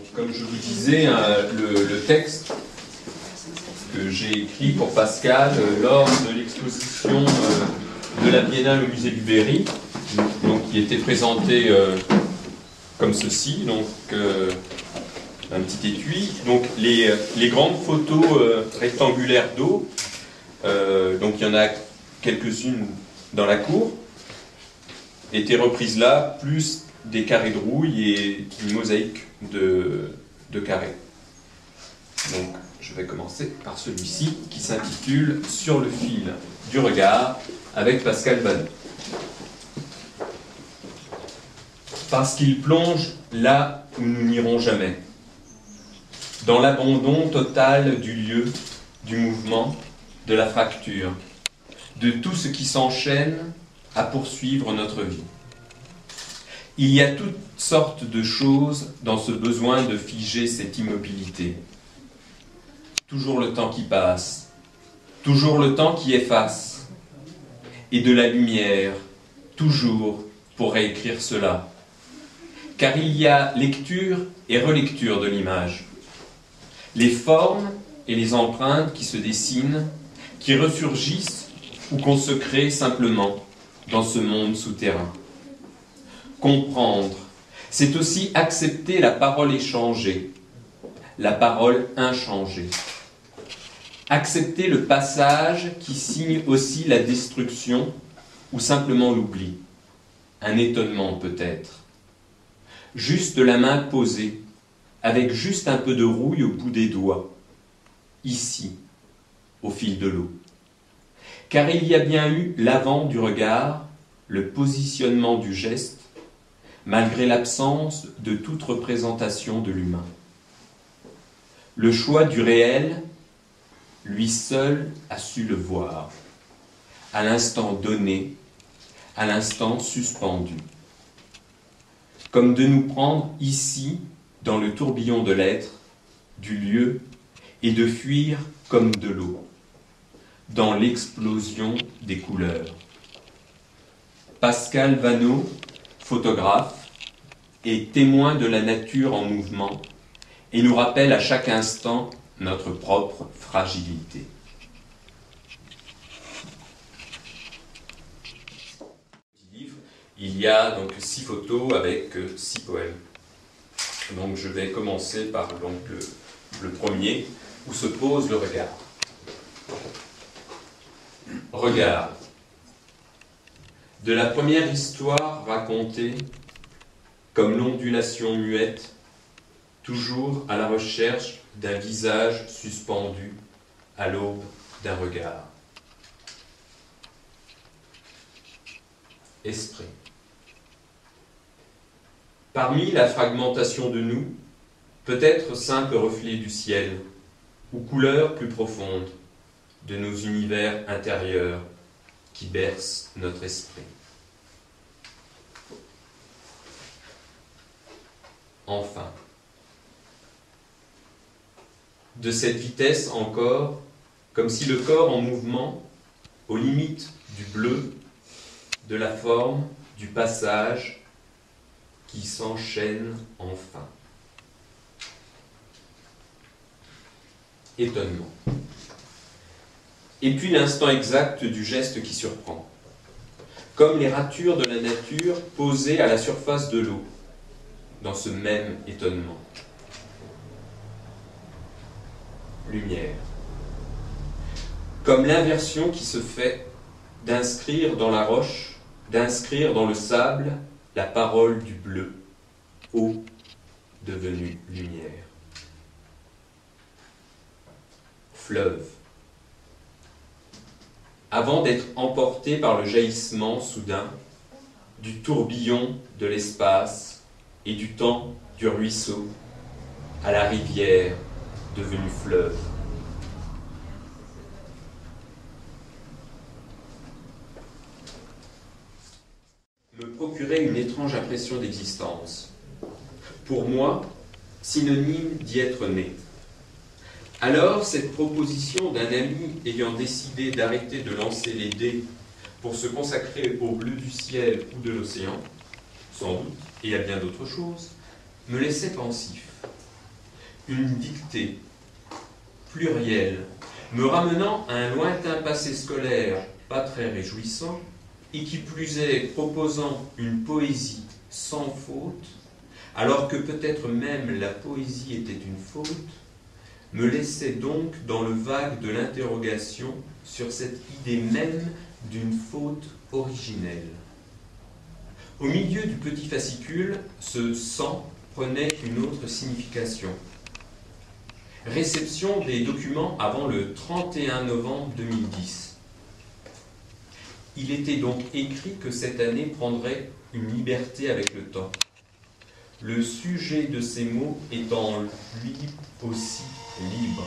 comme je vous disais, le texte que j'ai écrit pour Pascal lors de l'exposition de la Biennale au musée du Berry, donc, qui était présentée comme ceci, donc un petit étui. Donc les grandes photos rectangulaires d'eau, donc il y en a quelques-unes dans la cour, étaient reprises là, plus des carrés de rouille et une mosaïque de carrés. Donc je vais commencer par celui-ci qui s'intitule « Sur le fil du regard » avec Pascal Vanneau. Parce qu'il plonge là où nous n'irons jamais, dans l'abandon total du lieu, du mouvement, de la fracture, de tout ce qui s'enchaîne à poursuivre notre vie. Il y a toutes sortes de choses dans ce besoin de figer cette immobilité. Toujours le temps qui passe, toujours le temps qui efface, et de la lumière, toujours pour réécrire cela. Car il y a lecture et relecture de l'image. Les formes et les empreintes qui se dessinent, qui ressurgissent ou qu'on se crée simplement dans ce monde souterrain. Comprendre, c'est aussi accepter la parole échangée, la parole inchangée. Accepter le passage qui signe aussi la destruction ou simplement l'oubli. Un étonnement peut-être. Juste la main posée, avec juste un peu de rouille au bout des doigts, ici, au fil de l'eau. Car il y a bien eu l'avant du regard, le positionnement du geste, malgré l'absence de toute représentation de l'humain. Le choix du réel, lui seul a su le voir, à l'instant donné, à l'instant suspendu. Comme de nous prendre ici, dans le tourbillon de l'être, du lieu, et de fuir comme de l'eau, dans l'explosion des couleurs. Pascal Vanneau, photographe, est témoin de la nature en mouvement et nous rappelle à chaque instant notre propre fragilité. Il y a donc 6 photos avec 6 poèmes. Donc je vais commencer par donc, le premier, où se pose le regard. Regard. De la première histoire racontée, comme l'ondulation muette, toujours à la recherche d'un visage suspendu à l'aube d'un regard. Esprit. Parmi la fragmentation de nous, peut-être simple reflet du ciel, ou couleur plus profonde de nos univers intérieurs qui bercent notre esprit. Enfin, de cette vitesse encore, comme si le corps en mouvement, aux limites du bleu, de la forme, du passage, qui s'enchaîne enfin. Étonnement. Et puis l'instant exact du geste qui surprend, comme les ratures de la nature posées à la surface de l'eau, dans ce même étonnement. Lumière. Comme l'inversion qui se fait d'inscrire dans la roche, d'inscrire dans le sable la parole du bleu, eau devenue lumière. Fleuve. Avant d'être emporté par le jaillissement soudain du tourbillon de l'espace et du temps du ruisseau à la rivière devenue fleuve. Me procurait une étrange impression d'existence. Pour moi, synonyme d'y être né. Alors, cette proposition d'un ami ayant décidé d'arrêter de lancer les dés pour se consacrer au bleu du ciel ou de l'océan, sans doute, et à bien d'autres choses, me laissait pensif. une dictée plurielle, me ramenant à un lointain passé scolaire pas très réjouissant, et qui plus est proposant une poésie sans faute, alors que peut-être même la poésie était une faute, me laissait donc dans le vague de l'interrogation sur cette idée même d'une faute originelle. Au milieu du petit fascicule, ce « sans » prenait une autre signification. Réception des documents avant le 31 novembre 2010. Il était donc écrit que cette année prendrait une liberté avec le temps. Le sujet de ces mots étant lui aussi libre.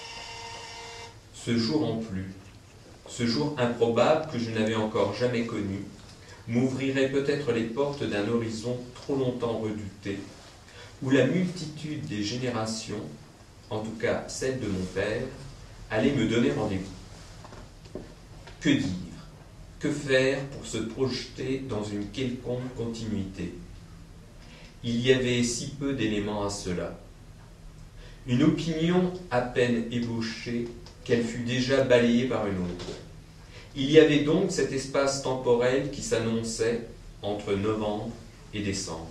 Ce jour en plus, ce jour improbable que je n'avais encore jamais connu, m'ouvrirait peut-être les portes d'un horizon trop longtemps redouté, où la multitude des générations, en tout cas celle de mon père, allait me donner rendez-vous. Que dire? Que faire pour se projeter dans une quelconque continuité? Il y avait si peu d'éléments à cela. Une opinion à peine ébauchée, qu'elle fut déjà balayée par une autre. Il y avait donc cet espace temporel qui s'annonçait entre novembre et décembre.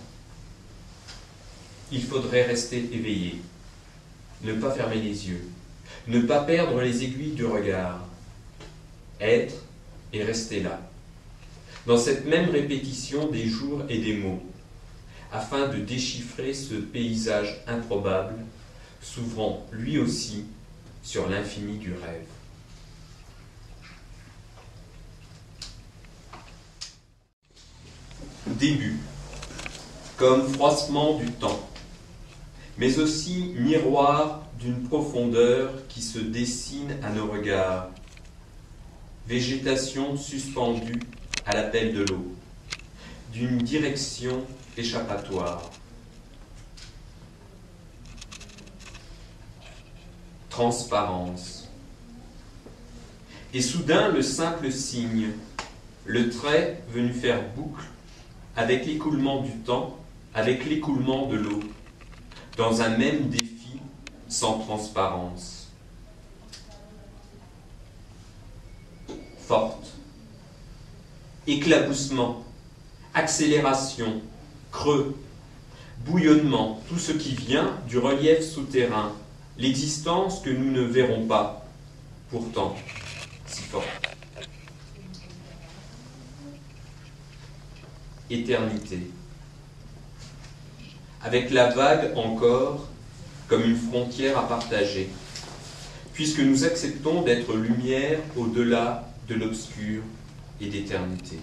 Il faudrait rester éveillé, ne pas fermer les yeux, ne pas perdre les aiguilles du regard, être et rester là, dans cette même répétition des jours et des mots, afin de déchiffrer ce paysage improbable, s'ouvrant lui aussi sur l'infini du rêve. Début, comme froissement du temps, mais aussi miroir d'une profondeur qui se dessine à nos regards, végétation suspendue à l'appel de l'eau, d'une direction échappatoire. Transparence. Et soudain le simple signe, le trait venu faire boucle avec l'écoulement du temps, avec l'écoulement de l'eau, dans un même défi sans transparence. Forte. Éclaboussement, accélération, creux, bouillonnement, tout ce qui vient du relief souterrain, l'existence que nous ne verrons pas, pourtant si forte. Éternité. Avec la vague encore comme une frontière à partager, puisque nous acceptons d'être lumière au-delà de l'obscur et d'éternité.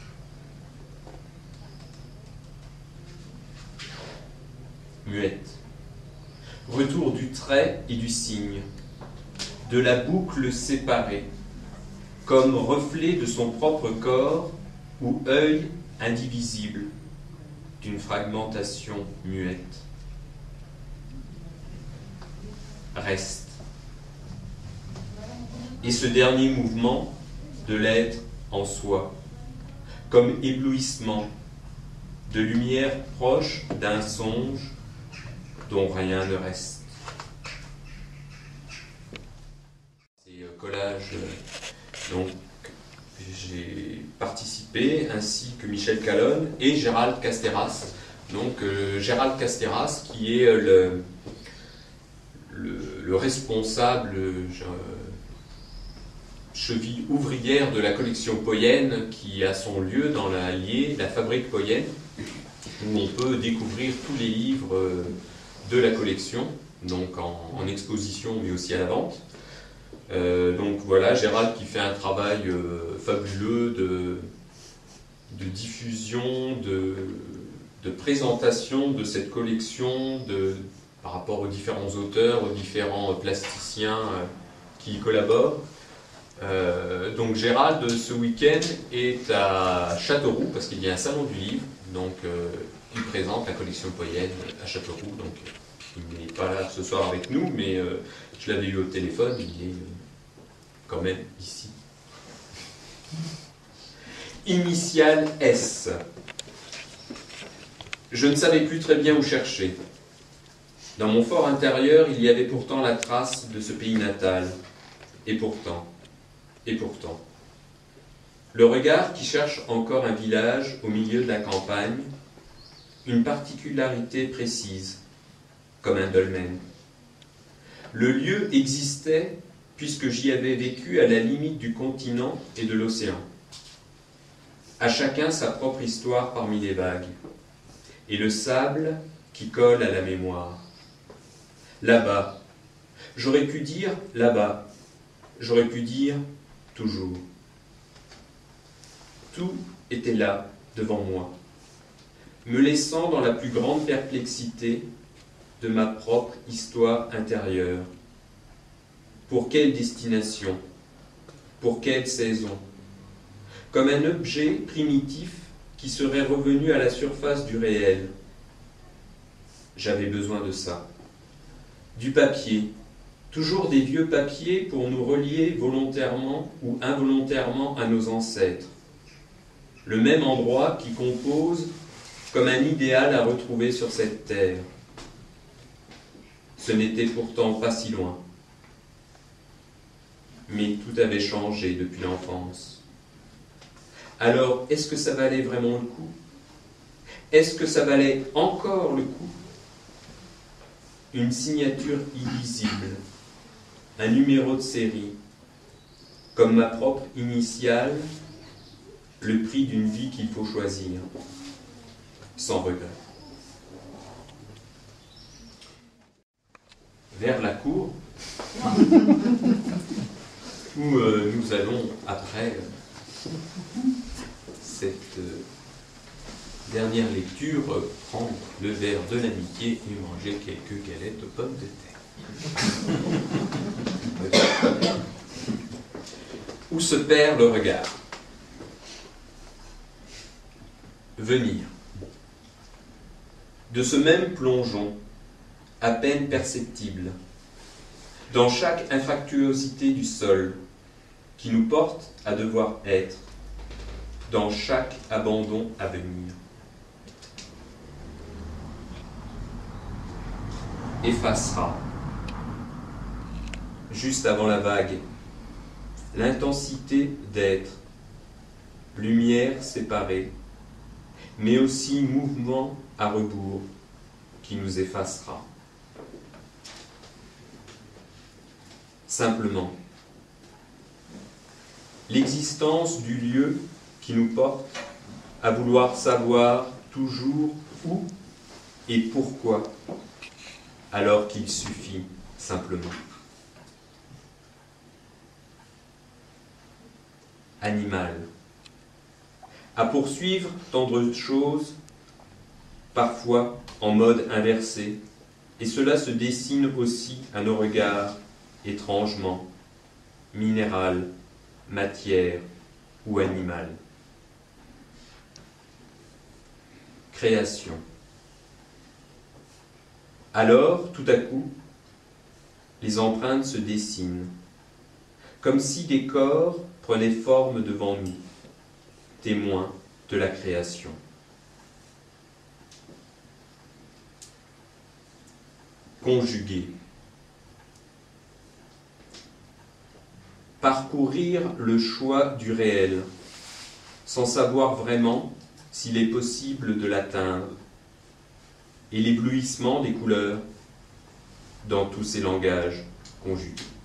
Muette. Retour du trait et du signe, de la boucle séparée, comme reflet de son propre corps ou œil indivisible d'une fragmentation muette. Reste. Et ce dernier mouvement de l'être en soi, comme éblouissement, de lumière proche d'un songe dont rien ne reste. Ces collages, donc, j'ai participé, ainsi que Michel Calonne et Gérald Casteras. Donc Gérald Casteras, qui est le responsable cheville ouvrière de la collection Poyenne, qui a son lieu dans l'Allier, la fabrique Poyenne, où on peut découvrir tous les livres de la collection, donc en exposition mais aussi à la vente. Donc voilà, Gérald qui fait un travail fabuleux de diffusion, de présentation de cette collection par rapport aux différents auteurs, aux différents plasticiens qui y collaborent. Donc Gérald, ce week-end, est à Châteauroux, parce qu'il y a un salon du livre, donc il présente la collection Poyenne à Châteauroux, donc il n'est pas là ce soir avec nous, mais je l'avais eu au téléphone, il est quand même ici. Initiale S. Je ne savais plus très bien où chercher. Dans mon fort intérieur, il y avait pourtant la trace de ce pays natal. Et pourtant, le regard qui cherche encore un village au milieu de la campagne, une particularité précise, comme un dolmen. Le lieu existait puisque j'y avais vécu à la limite du continent et de l'océan. À chacun sa propre histoire parmi les vagues, et le sable qui colle à la mémoire. Là-bas, j'aurais pu dire là-bas, j'aurais pu dire toujours. Tout était là, devant moi, me laissant dans la plus grande perplexité de ma propre histoire intérieure. Pour quelle destination? Pour quelle saison? Comme un objet primitif qui serait revenu à la surface du réel. J'avais besoin de ça. Du papier, toujours des vieux papiers pour nous relier volontairement ou involontairement à nos ancêtres. Le même endroit qui compose comme un idéal à retrouver sur cette terre. Ce n'était pourtant pas si loin. Mais tout avait changé depuis l'enfance. Alors, est-ce que ça valait vraiment le coup? Est-ce que ça valait encore le coup? Une signature illisible, un numéro de série, comme ma propre initiale, le prix d'une vie qu'il faut choisir, sans regret. Vers la cour, où nous allons, après cette dernière lecture, prendre le verre de l'amitié et manger quelques galettes aux pommes de terre. Où se perd le regard? Venir. De ce même plongeon, à peine perceptible, dans chaque infractuosité du sol, qui nous porte à devoir être, dans chaque abandon à venir. Effacera, juste avant la vague, l'intensité d'être, lumière séparée, mais aussi mouvement à rebours qui nous effacera. Simplement, l'existence du lieu qui nous porte à vouloir savoir toujours où et pourquoi, alors qu'il suffit simplement. Animal. À poursuivre tant de choses, parfois en mode inversé, et cela se dessine aussi à nos regards, étrangement, minéral, matière ou animal. Création. Alors, tout à coup, les empreintes se dessinent, comme si des corps prenaient forme devant nous, témoins de la création. Conjuguer. Parcourir le choix du réel, sans savoir vraiment s'il est possible de l'atteindre, et l'éblouissement des couleurs dans tous ces langages conjugués.